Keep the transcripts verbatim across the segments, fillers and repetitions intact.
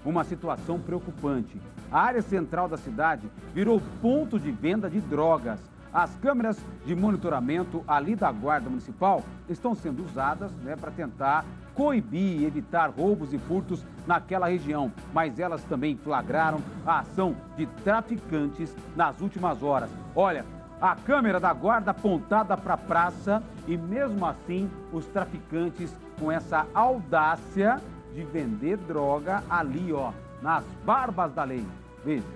uma situação preocupante. A área central da cidade virou ponto de venda de drogas. As câmeras de monitoramento ali da Guarda Municipal estão sendo usadas, né, para tentar coibir e evitar roubos e furtos naquela região. Mas elas também flagraram a ação de traficantes nas últimas horas. Olha, a câmera da guarda apontada para a praça e mesmo assim os traficantes com essa audácia de vender droga ali, ó, nas barbas da lei. Veja.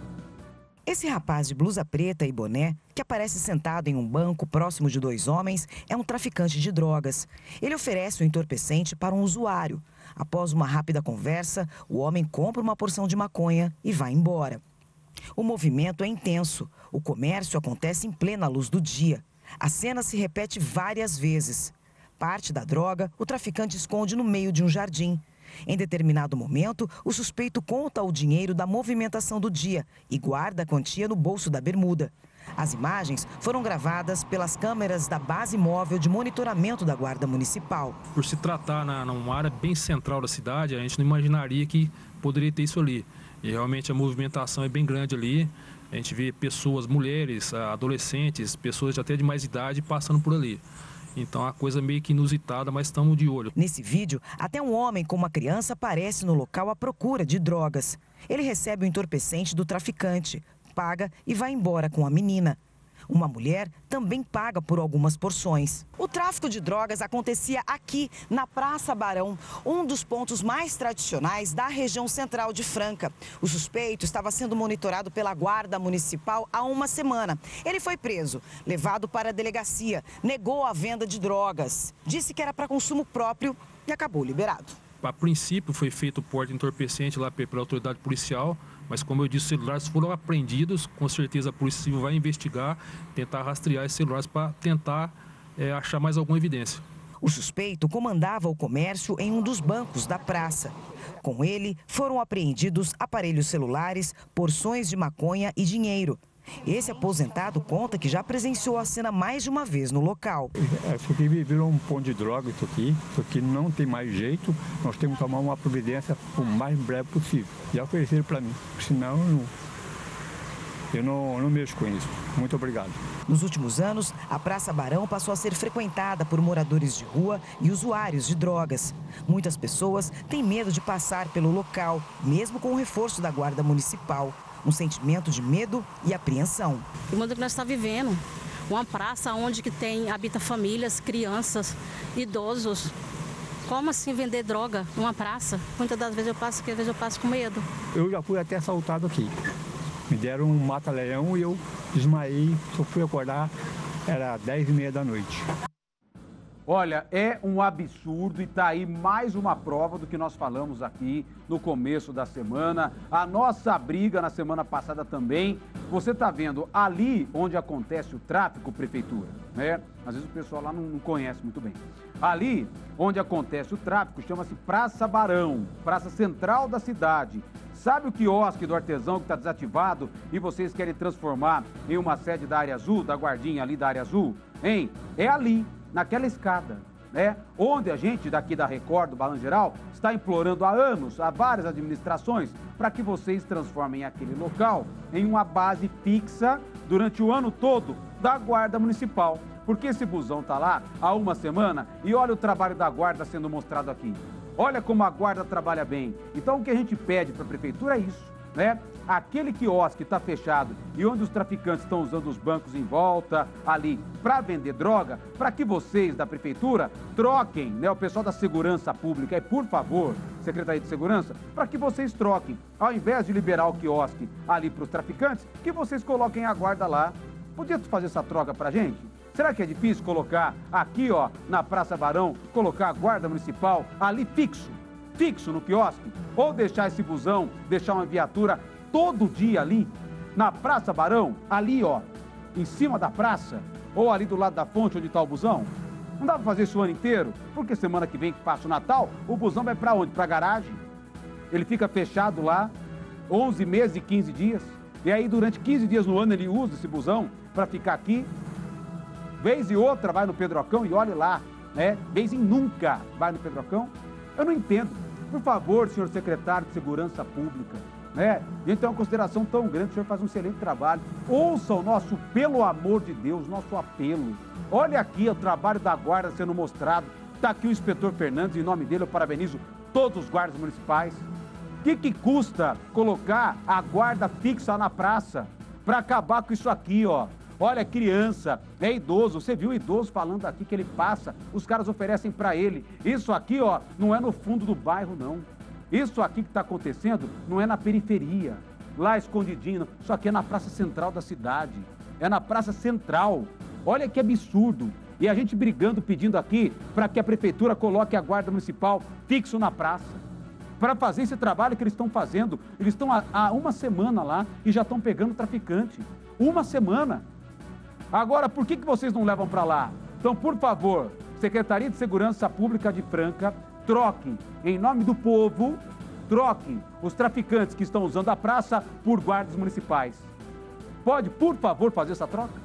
Esse rapaz de blusa preta e boné, que aparece sentado em um banco próximo de dois homens, é um traficante de drogas. Ele oferece o entorpecente para um usuário. Após uma rápida conversa, o homem compra uma porção de maconha e vai embora. O movimento é intenso. O comércio acontece em plena luz do dia. A cena se repete várias vezes. Parte da droga, o traficante esconde no meio de um jardim. Em determinado momento, o suspeito conta o dinheiro da movimentação do dia e guarda a quantia no bolso da bermuda. As imagens foram gravadas pelas câmeras da base móvel de monitoramento da Guarda Municipal. Por se tratar na, numa área bem central da cidade, a gente não imaginaria que poderia ter isso ali. E realmente a movimentação é bem grande ali. A gente vê pessoas, mulheres, adolescentes, pessoas de até de mais idade passando por ali. Então, é uma coisa meio que inusitada, mas estamos de olho. Nesse vídeo, até um homem com uma criança aparece no local à procura de drogas. Ele recebe o entorpecente do traficante, paga e vai embora com a menina. Uma mulher também paga por algumas porções. O tráfico de drogas acontecia aqui, na Praça Barão, um dos pontos mais tradicionais da região central de Franca. O suspeito estava sendo monitorado pela Guarda Municipal há uma semana. Ele foi preso, levado para a delegacia, negou a venda de drogas, disse que era para consumo próprio e acabou liberado. A princípio foi feito o porte entorpecente lá pela autoridade policial, mas como eu disse, os celulares foram apreendidos, com certeza a Polícia Civil vai investigar, tentar rastrear esses celulares para tentar é, achar mais alguma evidência. O suspeito comandava o comércio em um dos bancos da praça. Com ele foram apreendidos aparelhos celulares, porções de maconha e dinheiro. Esse aposentado conta que já presenciou a cena mais de uma vez no local. Isso aqui virou um ponto de droga, isso aqui. Isso aqui não tem mais jeito. Nós temos que tomar uma providência o mais breve possível. Já ofereceram para mim, senão eu não, eu não, não mexo com isso. Muito obrigado. Nos últimos anos, a Praça Barão passou a ser frequentada por moradores de rua e usuários de drogas. Muitas pessoas têm medo de passar pelo local, mesmo com o reforço da Guarda Municipal. Um sentimento de medo e apreensão. O mundo que nós estamos vivendo, uma praça onde que tem, habita famílias, crianças, idosos. Como assim vender droga numa praça? Muitas das vezes eu passo, às vezes eu passo com medo. Eu já fui até assaltado aqui. Me deram um mata-leão e eu desmaiei, só fui acordar, era dez e meia da noite. Olha, é um absurdo e tá aí mais uma prova do que nós falamos aqui no começo da semana. A nossa briga na semana passada também. Você tá vendo ali onde acontece o tráfico, prefeitura, né? Às vezes o pessoal lá não conhece muito bem. Ali onde acontece o tráfico chama-se Praça Barão, praça central da cidade. Sabe o quiosque do artesão que está desativado e vocês querem transformar em uma sede da área azul, da guardinha ali da área azul? Hein? É ali, naquela escada, né? Onde a gente daqui da Record, do Balanço Geral, está implorando há anos, a várias administrações, para que vocês transformem aquele local em uma base fixa durante o ano todo da Guarda Municipal. Porque esse busão está lá há uma semana e olha o trabalho da Guarda sendo mostrado aqui. Olha como a Guarda trabalha bem. Então o que a gente pede para a Prefeitura é isso, né? Aquele quiosque está fechado e onde os traficantes estão usando os bancos em volta ali para vender droga, para que vocês da Prefeitura troquem, né, o pessoal da Segurança Pública, e por favor, Secretaria de Segurança, para que vocês troquem, ao invés de liberar o quiosque ali para os traficantes, que vocês coloquem a guarda lá. Podia fazer essa troca para a gente? Será que é difícil colocar aqui, ó, na Praça Barão, colocar a Guarda Municipal ali fixo, fixo no quiosque? Ou deixar esse busão, deixar uma viatura todo dia ali, na Praça Barão, ali, ó, em cima da praça, ou ali do lado da fonte onde está o busão? Não dá para fazer isso o ano inteiro? Porque semana que vem que passa o Natal, o busão vai para onde? Para a garagem. Ele fica fechado lá, onze meses e quinze dias. E aí, durante quinze dias no ano, ele usa esse busão para ficar aqui. Vez e outra vai no Pedrocão e olhe lá, né? Vez em nunca vai no Pedrocão. Eu não entendo. por favor, senhor secretário de Segurança Pública, né? A gente tem uma consideração tão grande, o senhor faz um excelente trabalho. Ouça o nosso, pelo amor de Deus, nosso apelo. Olha aqui o trabalho da guarda sendo mostrado. Está aqui o inspetor Fernandes, em nome dele eu parabenizo todos os guardas municipais. O que, que custa colocar a guarda fixa na praça para acabar com isso aqui, ó? Olha, criança, é idoso, você viu o idoso falando aqui que ele passa, os caras oferecem para ele. Isso aqui, ó, não é no fundo do bairro, não. Isso aqui que está acontecendo não é na periferia, lá escondidinho, isso aqui é na praça central da cidade, é na praça central. Olha que absurdo. E a gente brigando, pedindo aqui para que a prefeitura coloque a guarda municipal fixo na praça, para fazer esse trabalho que eles estão fazendo. Eles estão há, há uma semana lá e já estão pegando traficante. Uma semana. Agora, por que, que vocês não levam para lá? Então, por favor, Secretaria de Segurança Pública de Franca, troque, em nome do povo, troque os traficantes que estão usando a praça por guardas municipais. Pode, por favor, fazer essa troca?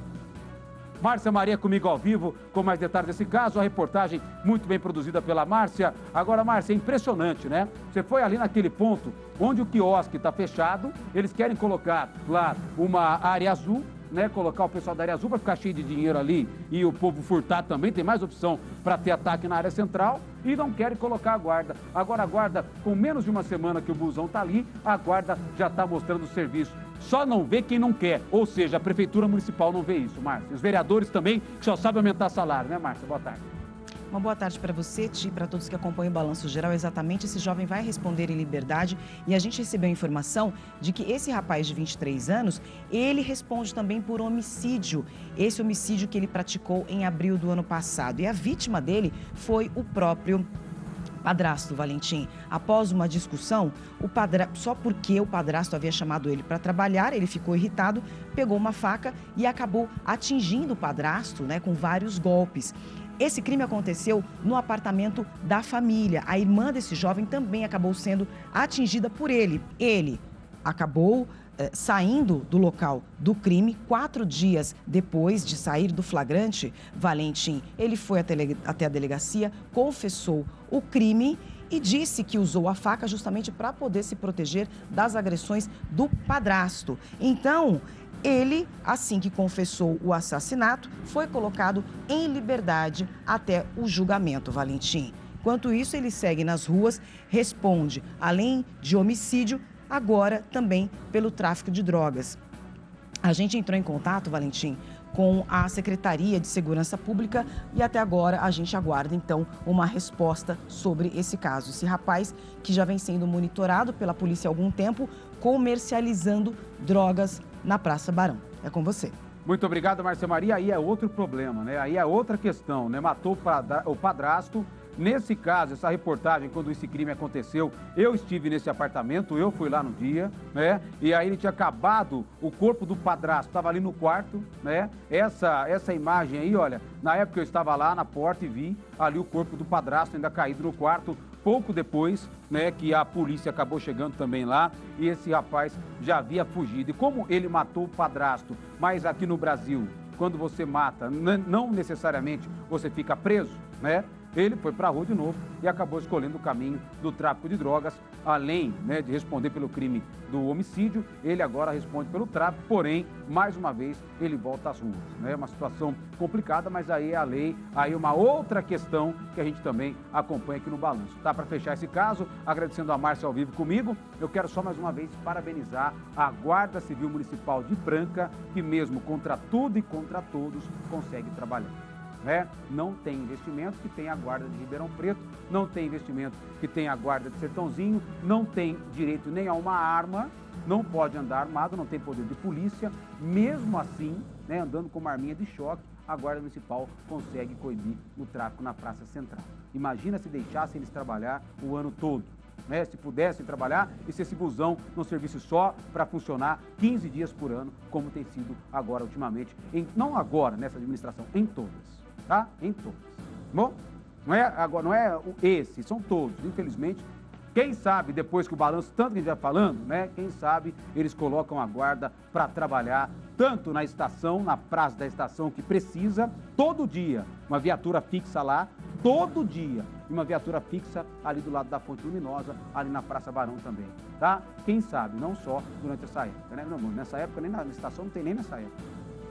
Márcia Maria comigo ao vivo, com mais detalhes desse caso, a reportagem muito bem produzida pela Márcia. Agora, Márcia, é impressionante, né? Você foi ali naquele ponto onde o quiosque está fechado, eles querem colocar lá uma área azul, né, colocar o pessoal da área azul para ficar cheio de dinheiro ali e o povo furtar também, tem mais opção para ter ataque na área central e não querem colocar a guarda. Agora a guarda, com menos de uma semana que o busão está ali, a guarda já está mostrando o serviço. Só não vê quem não quer, ou seja, a Prefeitura Municipal não vê isso, Márcia. Os vereadores também, que só sabem aumentar salário, né, Márcia? Boa tarde. Uma boa tarde para você, Ti, para todos que acompanham o Balanço Geral. Exatamente, esse jovem vai responder em liberdade e a gente recebeu a informação de que esse rapaz de vinte e três anos, ele responde também por homicídio. Esse homicídio que ele praticou em abril do ano passado. E a vítima dele foi o próprio padrasto, Valentim. Após uma discussão, o padra... só porque o padrasto havia chamado ele para trabalhar, ele ficou irritado, pegou uma faca e acabou atingindo o padrasto, né, com vários golpes. Esse crime aconteceu no apartamento da família. A irmã desse jovem também acabou sendo atingida por ele. Ele acabou eh, saindo do local do crime. Quatro dias depois de sair do flagrante, Valentim, ele foi até, até a delegacia, confessou o crime e disse que usou a faca justamente para poder se proteger das agressões do padrasto. Então, ele, assim que confessou o assassinato, foi colocado em liberdade até o julgamento, Valentim. Enquanto isso, ele segue nas ruas, responde, além de homicídio, agora também pelo tráfico de drogas. A gente entrou em contato, Valentim, com a Secretaria de Segurança Pública e até agora a gente aguarda, então, uma resposta sobre esse caso. Esse rapaz que já vem sendo monitorado pela polícia há algum tempo, comercializando drogas na Praça Barão. É com você. Muito obrigado, Márcia Maria. Aí é outro problema, né? Aí é outra questão, né? Matou o padrasto. Nesse caso, essa reportagem, quando esse crime aconteceu, eu estive nesse apartamento, eu fui lá no dia, né? E aí ele tinha acabado, o corpo do padrasto estava ali no quarto, né? Essa, essa imagem aí, olha, na época eu estava lá na porta e vi ali o corpo do padrasto ainda caído no quarto. Pouco depois, né, que a polícia acabou chegando também lá e esse rapaz já havia fugido. E como ele matou o padrasto, mas aqui no Brasil, quando você mata, não necessariamente você fica preso, né? Ele foi para a rua de novo e acabou escolhendo o caminho do tráfico de drogas. Além, né, de responder pelo crime do homicídio, ele agora responde pelo tráfico, porém, mais uma vez, ele volta às ruas. É, né? Uma situação complicada, mas aí é a lei, aí uma outra questão que a gente também acompanha aqui no Balanço. Tá? Para fechar esse caso, agradecendo a Márcia ao vivo comigo, eu quero só mais uma vez parabenizar a Guarda Civil Municipal de Franca, que mesmo contra tudo e contra todos, consegue trabalhar. Né? Não tem investimento que tem a guarda de Ribeirão Preto, não tem investimento que tem a guarda de Sertãozinho, não tem direito nem a uma arma, não pode andar armado, não tem poder de polícia. Mesmo assim, né, andando com uma arminha de choque, a Guarda Municipal consegue coibir o tráfico na Praça Central. Imagina se deixassem eles trabalhar o ano todo. Né, se pudessem trabalhar e se esse busão não servisse só para funcionar quinze dias por ano, como tem sido agora ultimamente, em, não agora nessa administração, em todas, tá? Em todas. Bom, não é, agora, não é esse, são todos, infelizmente. Quem sabe, depois que o balanço, tanto que a gente vai falando, né? Quem sabe eles colocam a guarda para trabalhar tanto na estação, na praça da estação que precisa, todo dia, uma viatura fixa lá, todo dia. E uma viatura fixa ali do lado da Fonte Luminosa, ali na Praça Barão também, tá? Quem sabe, não só durante essa época, né? Não, nessa época, nem na estação, não tem nem nessa época.